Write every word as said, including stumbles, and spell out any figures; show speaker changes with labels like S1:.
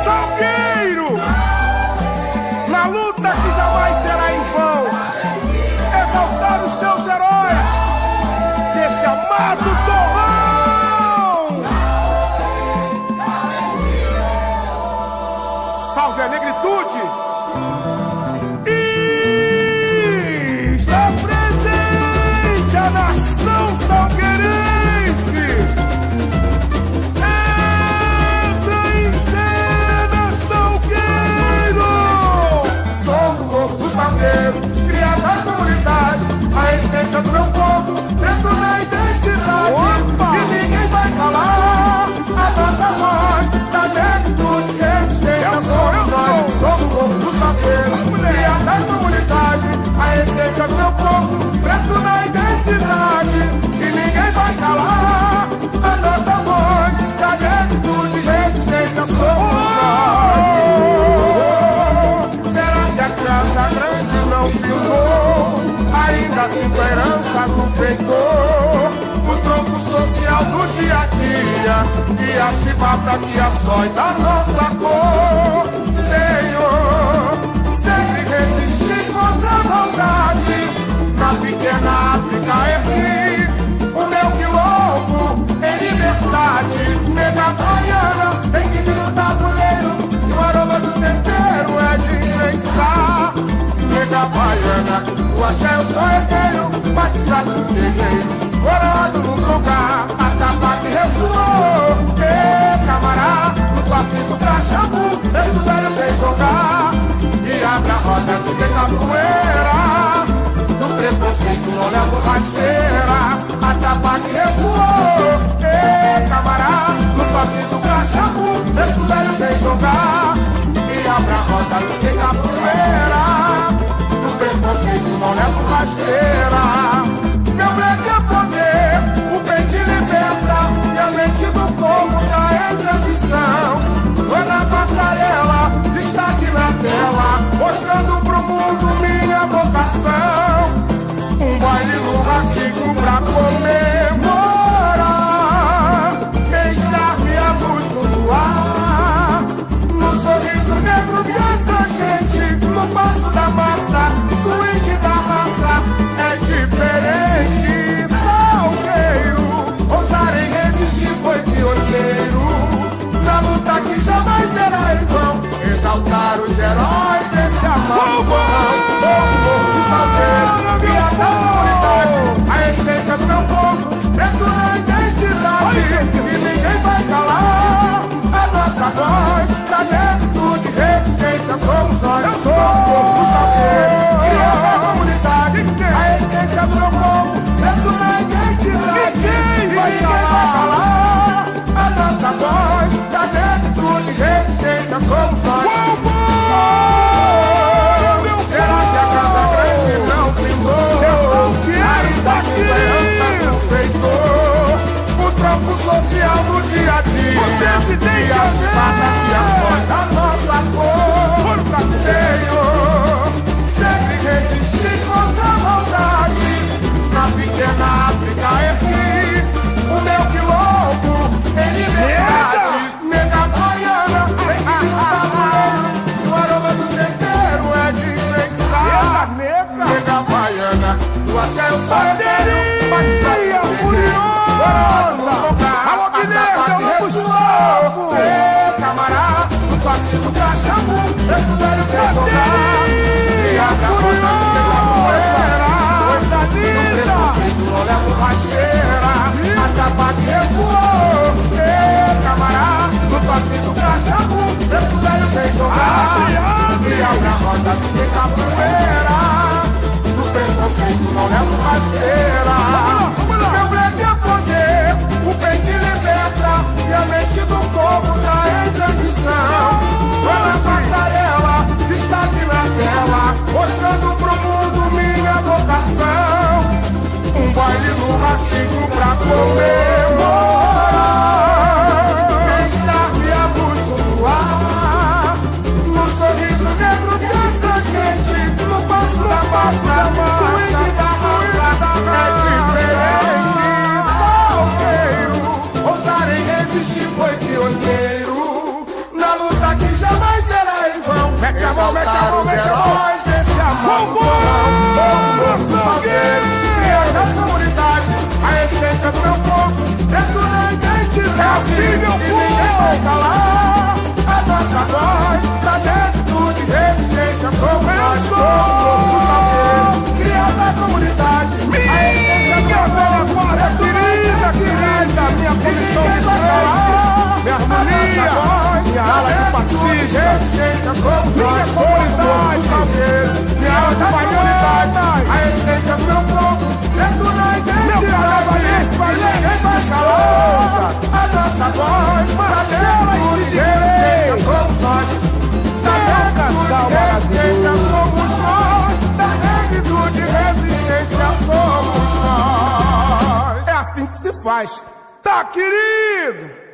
S1: Salgueiro, na luta que jamais será em vão, exaltar os teus heróis desse amado torrão. Salve a negritude. E está presente a nação salgueirense. Entra em cena, Salgueiro.
S2: Sou do povo do Salgueiro, criado na comunidade, a essência do meu povo, dentro da identidade.
S1: Opa!
S2: E ninguém vai calar a nossa voz da negritude, resistência.
S1: Eu sou,
S2: Somos
S1: eu
S2: nós,
S1: sou.
S2: sou do povo do Salgueiro, criado na comunidade, a essência do meu povo, dentro da identidade. E ninguém vai calar a nossa voz da negritude, resistência. Somos nós. Será que a criança grande não filmou? Ainda sinto a herança do feitor, o tronco social do dia a dia e a chibata que açói da nossa cor. Senhor, sempre resisti contra a maldade, na pequena África ergui o meu quilombo em liberdade. Nega baiana, tem que vir no tabuleiro, e o aroma do tempero é de pensar. Nega baiana, o axé eu sou herdeiro, batizado do guerreiro, coroado no lugar, a tapa que ressoou. E camará, no toque do cachambu, dentro do velho vem jogar, e abre a roda que tem capoeira, do preconceito não levo rasteira, a tapa que ressoou. E camará, no toque do cachambu, dentro do velho vem jogar, e abre a roda que tem capoeira, preconceito não levo rasteira. Meu breque é poder, o peito liberta, e a mente do povo tá em transição. Tô na passarela, destaque na tela, mostrando pro mundo minha vocação. Um baile no racismo pra comemorar, deixar-me a luz do luar, no sorriso negro dessa gente, no passo da massa, swing da raça é diferente. Salgueiro, ousar em resistir foi pioneiro, na luta que jamais será em vão, exaltar os heróis desse amado povo. Sou do povo do Salgueiro, criado na comunidade, a essência do meu povo, dentro da identidade. E ninguém vai calar a nossa voz da negritude, resistência. Somos nós, eu sou o povo do Salgueiro, criado na comunidade, a essência do meu povo, dentro da identidade. E ninguém vai calar a nossa voz da negritude, resistência. Somos nós. Será que a casa grande não brindou? Ainda se esperança do feitor, o tronco social do dia a dia, e a chibata que açói da nossa cor. Senhor, sempre resisti contra a maldade, na pequena África ergui o meu quilombo em liberdade. Nega baiana, vem que no tabuleiro, e o aroma do tempero é de pensar. Nega baiana, o axé eu sou herdeiro,
S1: Bateria furiosa. Alô, Guilherme, alô, Gustavo.
S2: E camará, no toque do cachambu, dentro do velho vem jogar, e a garota que tem coisa linda, no preconceito não levo rasteira, a tapa que ressoou. E camará, no toque do cachambu, dentro do velho vem jogar, e a garota que tem capoeira, do preconceito não levo rasteira. Meu breque é poder, o peito liberta, e a mente do povo tá em transição. Tô na passarela, destaque na tela, mostrando pro mundo minha vocação. Um baile no racismo pra comemorar, deixar-me a luz do luar, no sorriso negro dessa gente, no passo da massa, swing da raça é diferente. Salgueiro, ousar em resistir foi pioneiro, na luta que já mão, mete a mão, mete a mão. Desse amor,
S1: Vambora, Salgueiro!
S2: criado da comunidade, a essência do meu povo, dentro da identidade.
S1: É assim, meu povo!
S2: Ninguém vai calar a nossa voz, pra dentro de resistência somos nós. Povo Salgueiro, criado da comunidade, a essência do meu povo,
S1: Guarda querida, querida, minha comissão de frente, minha harmonia, minha ala de passista, minha comunidade, minha ala de comunidade,
S2: a essência do meu povo, dentro da identidade.
S1: meu carnavalesco,
S2: Ninguém vai calar a nossa voz, pra dentro de resistência somos nós.
S1: meu casal maravilhoso.
S2: Somos nós, da negritude resistência somos nós.
S1: É assim que se faz, tá, querido?